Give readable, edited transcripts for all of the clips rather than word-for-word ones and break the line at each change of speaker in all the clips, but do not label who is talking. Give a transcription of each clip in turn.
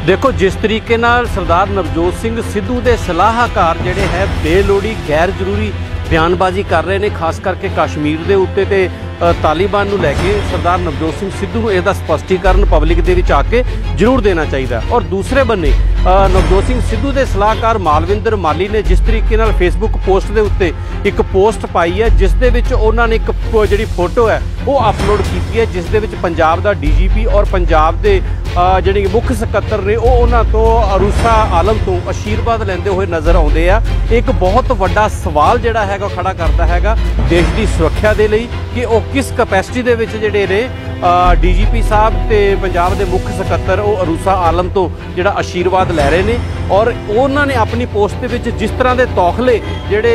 देखो जिस तरीके नाल सरदार नवजोत सिंह सिद्धू के सलाहकार जिहड़े है बेलोड़ी गैर जरूरी बयानबाजी कर रहे हैं, खास करके कश्मीर के उत्ते ते तालिबान नूं लैके सरदार नवजोत सिंह सिद्धू नूं इहदा स्पष्टीकरण पब्लिक दे विच आके जरूर देना चाहिए। और दूसरे बन्ने नवजोत सिंह सिद्धू के सलाहकार मालविंदर माली ने जिस तरीके नाल फेसबुक पोस्ट के उत्ते एक पोस्ट पाई है, जिस दे विच उन्हां ने एक जिहड़ी फोटो है वो अपलोड की है, जिस दे विच पंजाब दा डीजीपी और पंजाब के जिहड़े मुख सकत्तर ने वो उन्हां तो अरूसा आलम तो आशीर्वाद लैंदे हुए नज़र आउंदे आ। एक बहुत वड्डा सवाल जिहड़ा हैगा खड़ा करता हैगा देश की सुरक्षा के लिए कि वो किस कैपेसिटी दे विच जिहड़े ने डीजीपी साहब ते पंजाब के मुख सकत्तर वो अरूसा आलम तो जिहड़ा आशीर्वाद लै रहे हैं। और उन्होंने अपनी पोस्ट के विच जिस तरह के तौखले जिहड़े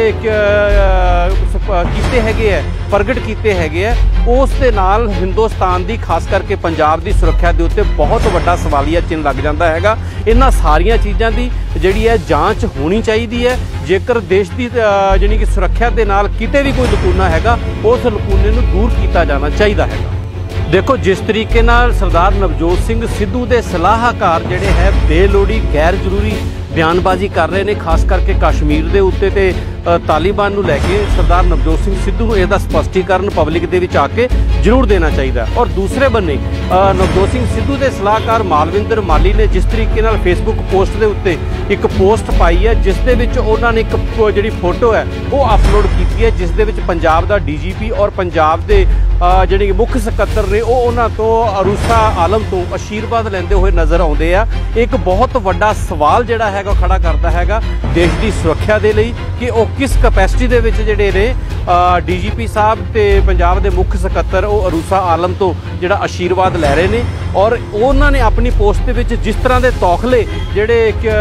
कीते हैगे है प्रगट कीते हैगे है, उस दे नाल हिंदुस्तान की खास करके पंजाब की सुरक्षा के उत्ते बहुत वड्डा सवालिया चिन्ह लग जाता हैगा। इन्हां सारियां चीज़ां की जिहड़ी है जांच होनी चाहिए है। जेकर देश की जिहड़ी कि सुरक्षा के नाल किते भी कोई लकूना हैगा उस लकूने नूं दूर किया जाना चाहिए हैगा। देखो जिस तरीके नाल सरदार नवजोत सिंह सिद्धू के सलाहकार जिहड़े है बेलोड़ी गैर जरूरी बयानबाजी कर रहे हैं, खास करके कश्मीर के उत्ते ते तालिबान नूं लैके सरदार नवजोत सिंह सिद्धू नूं इहदा स्पष्टीकरण पब्लिक दे विच आके जरूर देना चाहिए। और दूसरे बन्ने नवजोत सिंह सिद्धू के सलाहकार मालविंदर माली ने जिस तरीके नाल फेसबुक पोस्ट के उत्ते एक पोस्ट पाई है, जिस दे विच उन्हां ने एक जिहड़ी फोटो है वो अपलोड की है, जिस दे विच पंजाब दा डीजीपी और पंजाब के जिहड़े मुख सकत्तर ने वो उन्हां तो अरूसा आलम तो आशीर्वाद लैंदे हुए नज़र आउंदे आ। एक बहुत वड्डा सवाल जिहड़ा हैगा खड़ा करता हैगा देश की सुरक्षा के लिए कि वो किस कैपेसिटी दे विच जिहड़े ने डीजीपी साहब ते पंजाब के मुख सकत्तर वो अरूसा आलम तो जिहड़ा आशीर्वाद लै रहे हैं। और उन्होंने अपनी पोस्ट के विच जिस तरह के तौखले जिहड़े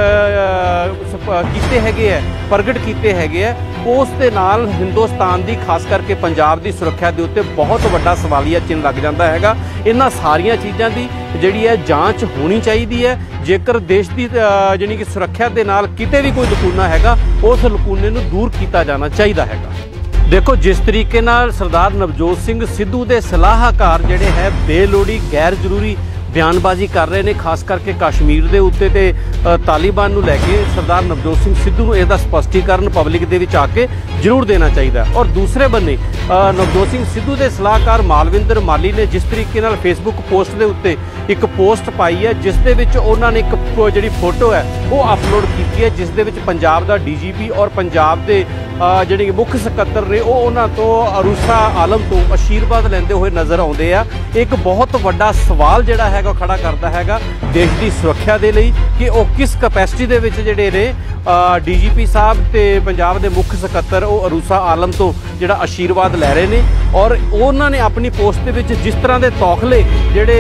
कीते हैगे है प्रगट कीते हैगे है, उस दे नाल हिंदुस्तान की खास करके पंजाब की सुरक्षा के उत्ते बहुत वड्डा सवालिया चिन्ह लग जाता हैगा। इन्हां सारियां चीज़ां की जिहड़ी है जांच होनी चाहिए है। जेकर देश की जिहड़ी कि सुरक्षा के नाल किते भी कोई लकूना हैगा उस लकूने नूं दूर किया जाना चाहिए हैगा। देखो जिस तरीके नाल सरदार नवजोत सिंह सिद्धू के सलाहकार जिहड़े है बेलोड़ी गैर जरूरी बयानबाजी कर रहे हैं, खास करके कश्मीर के उत्ते ते तालिबान नूं लैके सरदार नवजोत सिंह सिद्धू नूं इहदा स्पष्टीकरण पब्लिक दे विच आके जरूर देना चाहिए। और दूसरे बन्ने नवजोत सिंह सिद्धू के सलाहकार मालविंदर माली ने जिस तरीके नाल फेसबुक पोस्ट के उत्ते एक पोस्ट पाई है, जिस दे विच उन्हां ने एक जिहड़ी फोटो है वो अपलोड की है, जिस दे विच पंजाब दा डीजीपी और पंजाब के जिहड़े मुख सकत्तर ने वो उन्हां तो अरूसा आलम तो आशीर्वाद लैंदे हुए नज़र आउंदे आ। एक बहुत वड्डा सवाल जिहड़ा हैगा खड़ा करता हैगा देश की सुरक्षा के लिए कि वो किस कैपेसिटी दे विच जिहड़े ने डीजीपी साहब ते पंजाब के मुख सकत्तर वो अरूसा आलम तो जिहड़ा आशीर्वाद लै रहे हैं। और उन्होंने अपनी पोस्ट के विच जिस तरह के तौखले जिहड़े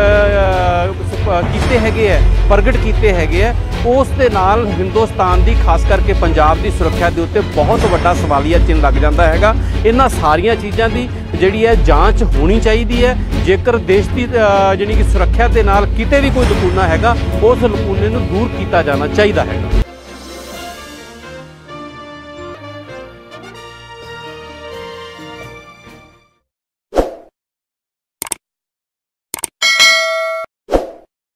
कीते हैगे है प्रगट कीते हैगे है, उस दे नाल हिंदुस्तान की खास करके पंजाब की सुरक्षा के उत्ते बहुत वड्डा सवालिया चिन्ह लग जाता हैगा। इन्हां सारियां चीज़ां की जिहड़ी है जांच होनी चाहिए है। जेकर देश की जिहड़ी कि सुरक्षा के नाल किते भी कोई लकूना हैगा उस लकूने नूं दूर किया जाना चाहिए हैगा।